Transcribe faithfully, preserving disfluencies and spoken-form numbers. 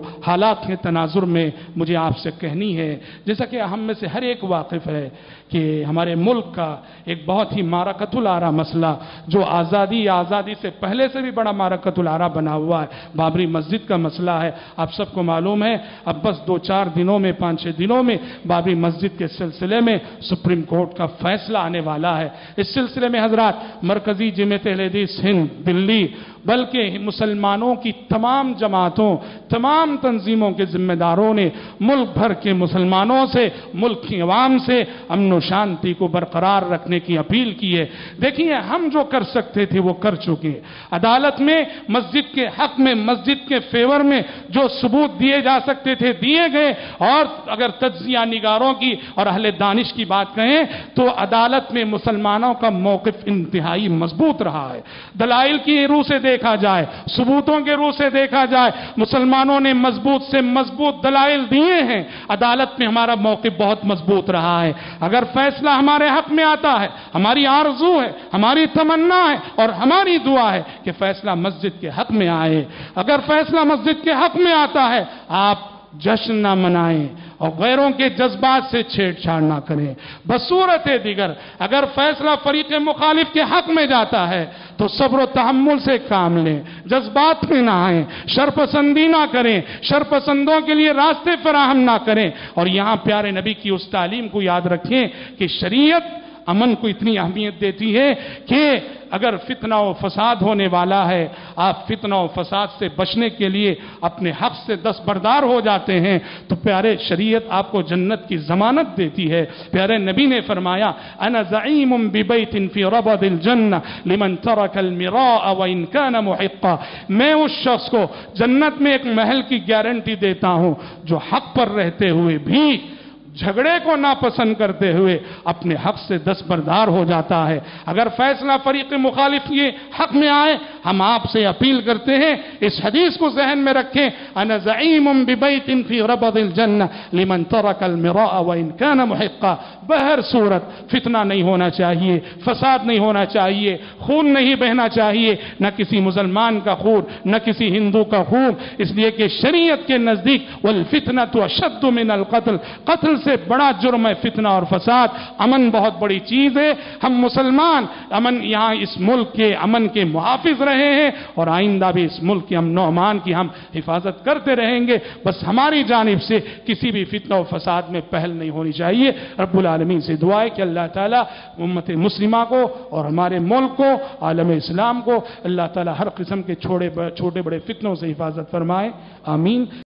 حالات کے تناظر میں مجھے آپ سے کہنی ہے، جیسا کہ ہم میں سے ہر ایک واقف ہے کہ ہمارے ملک کا ایک بہت ہی معرکۃ العرا مسئلہ جو آزادی یا آزادی سے پہلے سے بھی بڑا معرکۃ العرا بنا ہوا ہے، بابری مسجد کا مسئلہ ہے۔ آپ سب کو معلوم ہے اب بس دو چار دنوں میں پانچ چھ دنوں میں بابری مسجد کے سلسلے میں سپریم کورٹ کا فیصلہ آنے والا ہے۔ اس سلسلے میں حضرات مرکزی جمعیت اہل حدیث ہند دلی بلکہ مسلمانوں کی تمام جماعتوں تمام تنظیموں کے ذمہ داروں نے ملک بھر کے مسلمانوں سے ملک کی عوام سے امن و شانتی کو برقرار رکھنے کی اپیل کی ہے۔ دیکھیے ہم جو کر سکتے تھے وہ کر چکے، عدالت میں مسجد کے حق میں مسجد کے فیور میں جو ثبوت دیے جا سکتے تھے دیے گئے، اور اگر تجزیہ نگاروں کی اور اہل دانش کی بات کہیں تو عدالت میں مسلمانوں کا موقف انتہائی مضبوط رہا ہے۔ دلائل کی روح سے دیکھا جائے، ثبوتوں کے روح سے دیکھا جائے، مسلمانوں نے مضبوط سے مضبوط دلائل دیے ہیں، عدالت میں ہمارا موقف بہت مضبوط رہا ہے۔ اگر فیصلہ ہمارے حق میں آتا ہے، ہماری آرزو ہے، ہماری تمنا ہے اور ہماری دعا ہے کہ فیصلہ مسجد کے حق میں آئے۔ اگر فیصلہ مسجد کے حق میں آتا ہے، آپ جشن نہ منائیں اور غیروں کے جذبات سے چھیڑ چھاڑ نہ کریں۔ بصورت دیگر اگر فیصلہ فریق مخالف کے حق میں جاتا ہے تو صبر و تحمل سے کام لیں، جذبات میں نہ آئیں، شرپسندی نہ کریں، شرپسندوں کے لیے راستے فراہم نہ کریں۔ اور یہاں پیارے نبی کی اس تعلیم کو یاد رکھیں کہ شریعت امن کو اتنی اہمیت دیتی ہے کہ اگر فتنہ و فساد ہونے والا ہے، آپ فتنہ و فساد سے بچنے کے لیے اپنے حق سے دستبردار ہو جاتے ہیں تو پیارے شریعت آپ کو جنت کی ضمانت دیتی ہے۔ پیارے نبی نے فرمایا انا زعیم ببیت فی ربض الجنہ لمن ترک المراء وان کان محقا، میں اس شخص کو جنت میں ایک محل کی گارنٹی دیتا ہوں جو حق پر رہتے ہوئے بھی جھگڑے کو ناپسند کرتے ہوئے اپنے حق سے دستبردار ہو جاتا ہے۔ اگر فیصلہ فریق مخالف یہ حق میں آئے، ہم آپ سے اپیل کرتے ہیں اس حدیث کو ذہن میں رکھیں، انا زعیم ببیت فی ربض الجنہ لمن ترک المراء وان کان محقا۔ بہر صورت فتنہ نہیں ہونا چاہیے، فساد نہیں ہونا چاہیے، خون نہیں بہنا چاہیے، نہ کسی مسلمان کا خون نہ کسی ہندو کا خون، اس لیے کہ شریعت کے نزدیک والفتنۃ اشد من القتل، قتل سے بڑا جرم ہے فتنہ اور فساد۔ امن بہت بڑی چیز ہے، ہم مسلمان امن یہاں اس ملک کے امن کے محافظ رہے ہیں اور آئندہ بھی اس ملک کے امن و امان کی ہم حفاظت کرتے رہیں گے۔ بس ہماری جانب سے کسی بھی فتنہ و فساد میں پہل نہیں ہونی چاہیے۔ رب العالمین سے دعا ہے کہ اللہ تعالیٰ امت مسلمہ کو اور ہمارے ملک کو، عالم اسلام کو اللہ تعالیٰ ہر قسم کے چھوٹے بڑے فتنوں سے حفاظت فرمائے، آمین۔